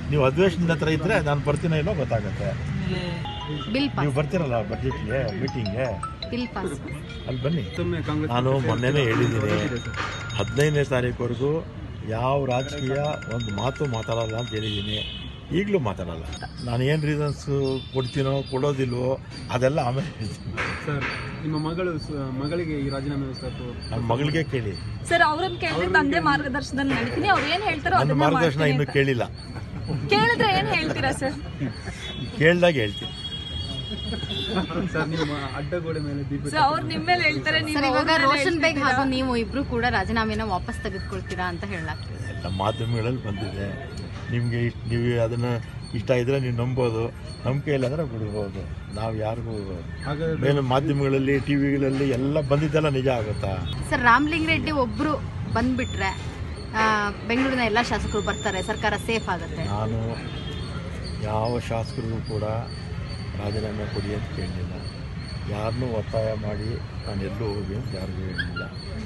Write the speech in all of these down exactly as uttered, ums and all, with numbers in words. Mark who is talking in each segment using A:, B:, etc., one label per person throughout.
A: ನೀವು ಅಧಿವೇಶನದ ಹತ್ರ ಇದ್ದರೆ ನಾನು ಬರ್ತೀನೋ ಇಲ್ಲೋ ಗೊತ್ತಾಗುತ್ತೆ. ನೀವು ಬರ್ತೀರಲ್ಲ ಬಜೆಟ್ಗೆ ಮೀಟಿಂಗ್ಗೆ, ಅಲ್ಲಿ ಬನ್ನಿ. ನಾನು ಮೊನ್ನೆನೇ ಹೇಳಿದ್ದೀನಿ, ಹದಿನೈದನೇ ತಾರೀಕುವರೆಗೂ ಯಾವ ರಾಜಕೀಯ ಒಂದು ಮಾತು ಮಾತಾಡಲ್ಲ ಅಂತ ಹೇಳಿದ್ದೀನಿ. ಈಗಲೂ ಮಾತಾಡಲ್ಲ. ನಾನು ಏನು ರೀಸನ್ಸ್ ಕೊಡ್ತೀನೋ ಕೊಡೋದಿಲ್ವೋ ಅದೆಲ್ಲ ಆಮೇಲೆ ಹೇಳ್ತೀನಿ.
B: ಸರ್, ನಿಮ್ಮ ಮಗಳು ಮಗಳಿಗೆ ಈ ರಾಜೀನಾಮೆ
A: ನಮ್ಮ ಮಗಳಿಗೆ ಕೇಳಿ
C: ಸರ್. ಅವ್ರನ್ನ ಕೇಳಿದ್ರೆ ತಂದೆ ಮಾರ್ಗದರ್ಶನ ನಡೀತೀನಿ. ಅವ್ರು ಏನು ಹೇಳ್ತಾರೋ
A: ನನ್ನ ಮಾರ್ಗದರ್ಶನ ಇನ್ನೂ ಕೇಳಿಲ್ಲ.
C: ಕೇಳಿದ್ರೆ ಏನು ಹೇಳ್ತೀರಾ ಸರ್?
A: ಕೇಳಿದಾಗ ಹೇಳ್ತೀನಿ.
B: ಸರ್, ನಿಮ್ಮ ಅಡ್ಡಗೋಡೆ ಮೇಲೆ ದೀಪ
C: ಅವ್ರು ನಿಮ್ಮ ಮೇಲೆ ಹೇಳ್ತಾರೆ.
D: ಇವಾಗ ರೋಷನ್ ಬೇಗ್ ಹಾಗೂ ನೀವು ಇಬ್ರು ಕೂಡ ರಾಜೀನಾಮೆನ ವಾಪಸ್ ತೆಗೆದುಕೊಳ್ತೀರಾ ಅಂತ ಹೇಳಲಾಗ್ತದೆ.
A: ಎಲ್ಲ ಮಾಧ್ಯಮಗಳಲ್ಲಿ ಬಂದಿದೆ. ನಿಮಗೆ ಇಷ್ಟ ನೀವು ಅದನ್ನು ಇಷ್ಟ ಇದ್ದರೆ ನೀವು ನಂಬೋದು, ನಂಬಿಕೆ ಇಲ್ಲ ಅಂದರೆ ಬಿಡ್ಬೋದು. ನಾವು ಯಾರಿಗೂ ಮೇಲೆ ಮಾಧ್ಯಮಗಳಲ್ಲಿ ಟಿ ವಿಗಳಲ್ಲಿ ಎಲ್ಲ ಬಂದಿದ್ದೆಲ್ಲ ನಿಜ ಆಗುತ್ತಾ?
D: ಸರ್, ರಾಮಲಿಂಗ ರೆಡ್ಡಿ ಒಬ್ಬರು ಬಂದ್ಬಿಟ್ರೆ ಬೆಂಗಳೂರಿನ ಎಲ್ಲ ಶಾಸಕರು ಬರ್ತಾರೆ, ಸರ್ಕಾರ ಸೇಫ್ ಆಗುತ್ತೆ.
A: ನಾನು ಯಾವ ಶಾಸಕರಿಗೂ ಕೂಡ ರಾಜೀನಾಮೆ ಕೊಡಿ ಅಂತ ಕೇಳಲಿಲ್ಲ. ಯಾರನ್ನೂ ಒತ್ತಾಯ ಮಾಡಿ ನಾನು ಎಲ್ಲೂ ಹೋಗಿ ಅಂತ ಯಾರಿಗೂ ಹೇಳಿಲ್ಲ.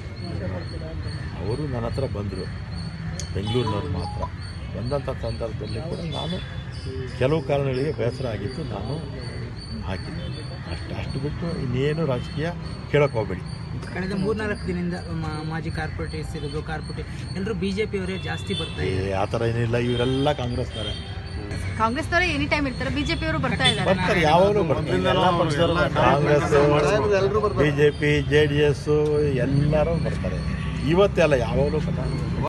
A: ಅವರು ನನ್ನ ಹತ್ರ ಬಂದರು, ಬೆಂಗಳೂರಿನವ್ರು ಮಾತ್ರ. ಬಂದಂಥ ಸಂದರ್ಭದಲ್ಲಿ ಕೂಡ ನಾನು ಕೆಲವು ಕಾರಣಗಳಿಗೆ ಬೇಸರ ಆಗಿತ್ತು, ನಾನು ಹಾಕಿದ್ದೆ ಅಷ್ಟು. ಅಷ್ಟು ಬಿಟ್ಟು ಇನ್ನೇನು ರಾಜಕೀಯ ಕೇಳಕ್ಕೆ ಹೋಗಬೇಡಿ.
E: ಕಳೆದ ಮೂರ್ನಾಲ್ಕು ದಿನದಿಂದ ಮಾಜಿ ಕಾರ್ಪೊರೇಟರ್ಸ್ ಇರೋದು ಕಾರ್ಪೊರೇಟ್ ಎಲ್ಲರೂ ಬಿಜೆಪಿ ಅವರೇ ಜಾಸ್ತಿ ಬರ್ತಾರೆ.
A: ಆ ಥರ ಏನಿಲ್ಲ, ಇವರೆಲ್ಲ ಕಾಂಗ್ರೆಸ್ನವರೇ.
D: ಕಾಂಗ್ರೆಸ್ನವರೇ ಎನಿ ಟೈಮ್ ಇರ್ತಾರೆ, ಬಿಜೆಪಿ ಅವರು ಬರ್ತಾ ಇದ್ದಾರೆ.
A: ಬರ್ತಾರೆ, ಯಾವಾಗಲೂ ಬರ್ತಾರೆ. Congress, BJP, J D S ಎಲ್ಲರೂ ಬರ್ತಾರೆ. ಇವತ್ತೆಲ್ಲ ಯಾವಾಗಲೂ ಬರ್ತಾರೆ.